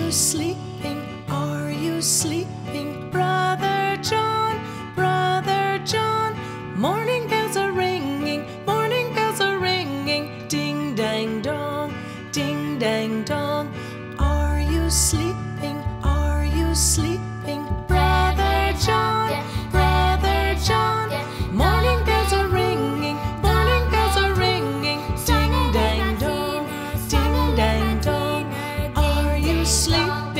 you sleeping? Are you sleeping? Brother John, Brother John. Morning bells are ringing, morning bells are ringing. Ding dang dong, ding dang dong. Are you sleeping? Are you sleeping? Brother John, Brother John. Morning bells are ringing, morning bells are ringing. Ding dang dong, ding dang dong. Are you sleeping?